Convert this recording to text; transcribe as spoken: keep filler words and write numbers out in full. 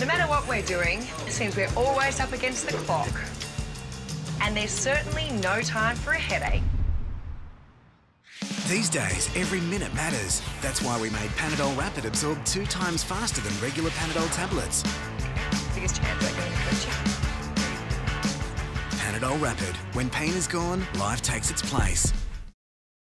No matter what we're doing, it seems we're always up against the clock. And there's certainly no time for a headache. These days, every minute matters. That's why we made Panadol Rapid absorb two times faster than regular Panadol tablets. Biggest chance we're going to hurt you. Panadol Rapid. When pain is gone, life takes its place.